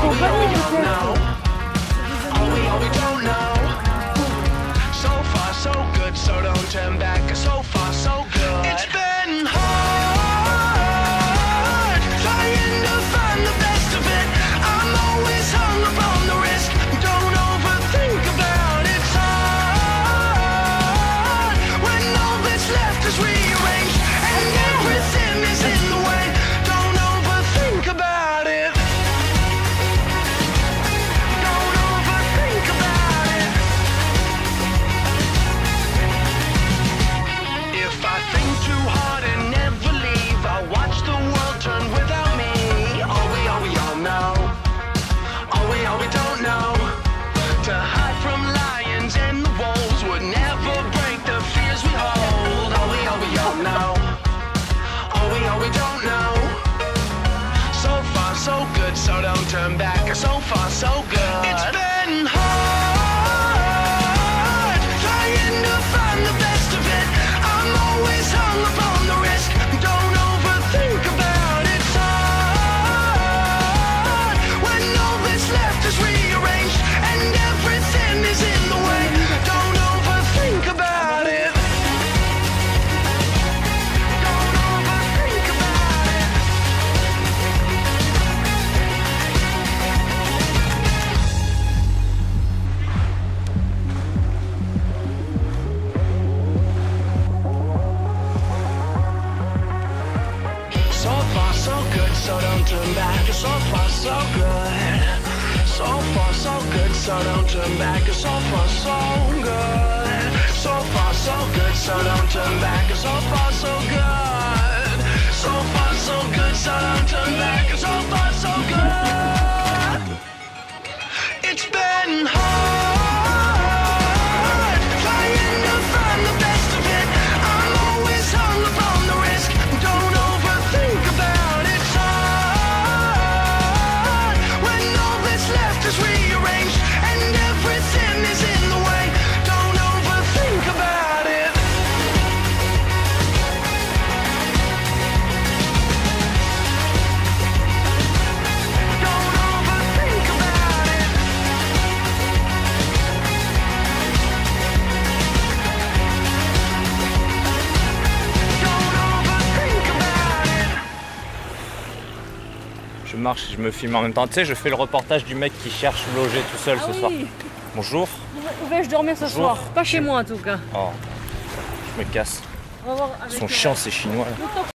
sont pas bons peut-être. So far so good, so don't turn back. So far so good. It's been hard trying to find the best of it. I'm always hung up on the risk. Don't overthink about it. It's hard when all that's left is rearranged and everything is in the way. Don't overthink about it. Don't overthink about it. If I think too hard and never leave, I'll watch the world turn without me. All we all know. All we don't know. To hide from lions and the wolves would never break the fears we hold. All we all know. All we don't know. So far so good, so don't turn back. So far so good. It's been hard trying to find the best of it. I'm always hung up on the risk. Don't overthink about it. It's hard when all that's left is rearranged and everything is in the way. Don't overthink about it. Don't overthink about it. So far so good, so don't turn back. So far so good. So far so good, so don't turn back. So far so good. So far so good, so don't turn back. So far so good. So far so good, so don't turn back. So far so good. It's been hard trying to find the best of it. I'm always hung up on the risk. Don't overthink about it. It's hard when all that's left is rearranged and everything is in the way. Don't overthink about it. Don't overthink about it. Don't overthink about it. Je marche, je me filme en même temps. Tu sais, je fais le reportage du mec qui cherche loger tout seul ce soir. Bonjour. Où vais-je dormir ce Bonjour. soir? Pas chez moi en tout cas. Oh, je me casse. On va voir Ils avec sont chiants ces Chinois là.